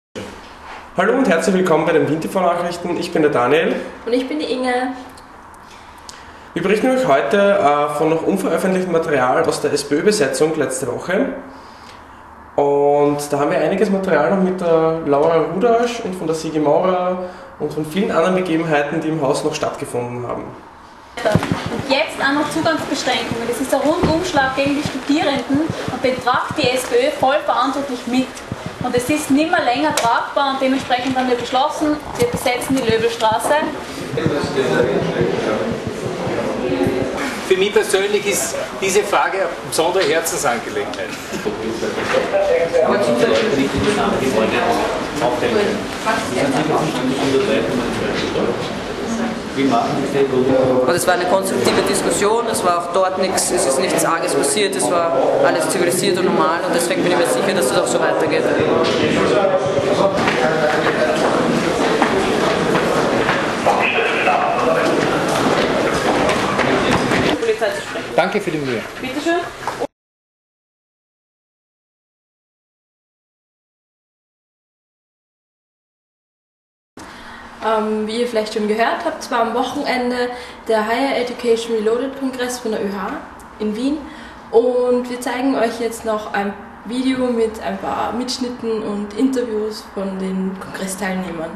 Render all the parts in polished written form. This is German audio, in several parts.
Hallo und herzlich willkommen bei den WinTV-Nachrichten. Ich bin der Daniel. Und ich bin die Inge. Wir berichten euch heute von noch unveröffentlichtem Material aus der SPÖ-Besetzung letzte Woche. Und da haben wir einiges Material noch mit der Laura Rudasch und von der Sigi Maurer und von vielen anderen Begebenheiten, die im Haus noch stattgefunden haben. Und jetzt auch noch Zugangsbeschränkungen. Das ist ein Rundumschlag gegen die Studierenden und betragt die SPÖ vollverantwortlich mit. Und es ist nicht mehr länger tragbar und dementsprechend haben wir beschlossen, wir besetzen die Löbelstraße. Für mich persönlich ist diese Frage eine besondere Herzensangelegenheit. Und es war eine konstruktive Diskussion, es war auch dort nichts, es ist nichts Arges passiert, es war alles zivilisiert und normal und deswegen bin ich mir sicher, dass das auch so weitergeht. Polizei zu sprechen. Danke für die Mühe. Bitte schön. Wie ihr vielleicht schon gehört habt, war am Wochenende der Higher Education Reloaded Kongress von der ÖH in Wien und wir zeigen euch jetzt noch ein Video mit ein paar Mitschnitten und Interviews von den Kongressteilnehmern.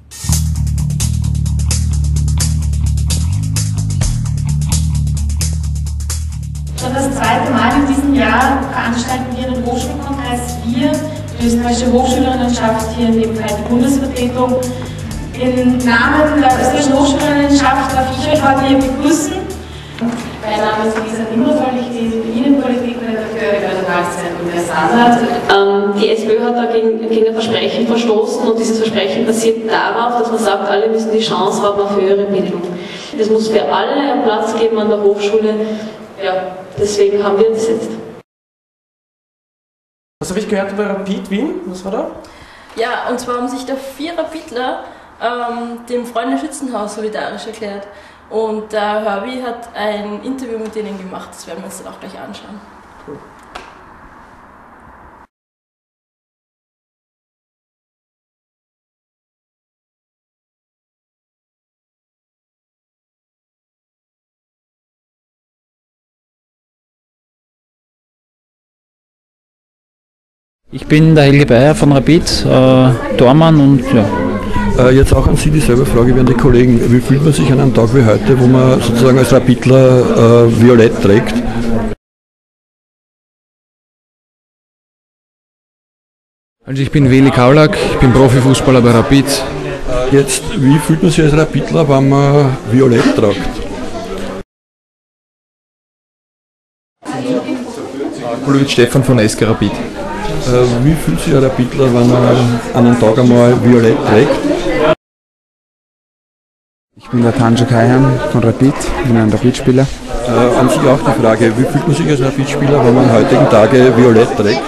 Schon das zweite Mal in diesem Jahr veranstalten wir den Hochschulkongress. Wir, die österreichische Hochschülerinnenschaft, hier in dem Fall die Bundesvertretung. Im Namen der österreichischen Hochschülerinnenschaft darf ich euch heute hier begrüßen. Mein Name ist Lisa Nimmervoll, ich lese Innenpolitik und Redakteurin bei der Tageszeitung Der Standard. Die SPÖ hat da gegen ein Versprechen verstoßen und dieses Versprechen basiert darauf, dass man sagt, alle müssen die Chance haben auf höhere Bildung. Es muss für alle einen Platz geben an der Hochschule. Ja, deswegen haben wir besetzt. Was habe ich gehört über Rapid Wien? Was war da? Ja, und zwar haben sich da 4 Rapidler dem Freunde-Schützenhaus solidarisch erklärt. Und der Herbie hat ein Interview mit denen gemacht, das werden wir uns dann auch gleich anschauen. Cool. Ich bin der Helge Bayer von Rapid, Tormann und ja. Jetzt auch an Sie dieselbe Frage wie an die Kollegen. Wie fühlt man sich an einem Tag wie heute, wo man sozusagen als Rapidler Violett trägt? Also ich bin Weli Kaulak, ich bin Profifußballer bei Rapid. Jetzt, wie fühlt man sich als Rapidler, wenn man Violett trägt? Kulowitsch Stefan von SK Rapid. Wie fühlt sich ein Rapidler, wenn er an einem Tag einmal Violett trägt? Ich bin der Tanjo Kaihan von Rapid, ich bin ein Rapid-Spieler. An Sie auch die Frage, wie fühlt man sich als Rapid-Spieler, wenn man an heutigen Tage Violett trägt?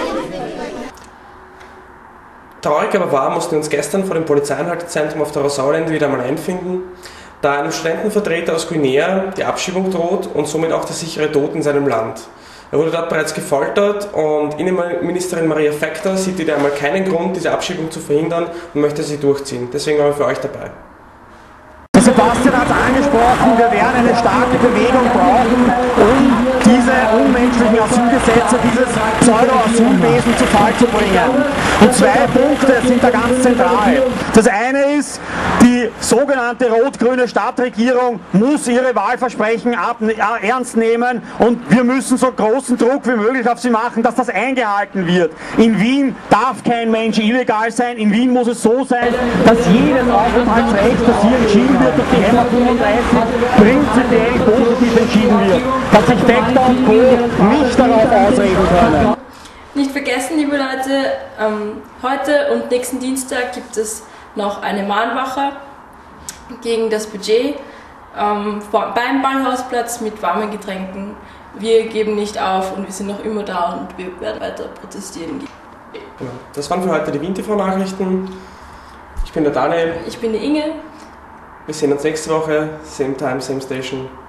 Traurig aber wahr mussten wir uns gestern vor dem Polizeianhaltezentrum auf der Rosaulende wieder einmal einfinden, da einem Studentenvertreter aus Guinea die Abschiebung droht und somit auch der sichere Tod in seinem Land. Er wurde dort bereits gefoltert und Innenministerin Maria Vector sieht wieder einmal keinen Grund, diese Abschiebung zu verhindern und möchte sie durchziehen. Deswegen waren wir für euch dabei. Sebastian hat es angesprochen, wir werden eine starke Bewegung brauchen, um diese unmenschlichen Asylgesetze, dieses Pseudo-Asylwesen zu Fall zu bringen. Und 2 Punkte sind da ganz zentral. Das eine ist, die sogenannte rot-grüne Stadtregierung muss ihre Wahlversprechen ernst nehmen und wir müssen so großen Druck wie möglich auf sie machen, dass das eingehalten wird. In Wien darf kein Mensch illegal sein, in Wien muss es so sein, dass jedes Aufenthaltsrecht, das hier entschieden wird, durch die MA 35 prinzipiell positiv entschieden wird, dass sich Vector und Co. nicht darauf ausreden können. Nicht vergessen, liebe Leute, heute und nächsten Dienstag gibt es noch eine Mahnwache gegen das Budget beim Ballhausplatz mit warmen Getränken. Wir geben nicht auf und wir sind noch immer da und wir werden weiter protestieren. Genau. Das waren für heute die WinTV-Nachrichten. Ich bin der Daniel. Ich bin die Inge. Wir sehen uns nächste Woche, same time, same station.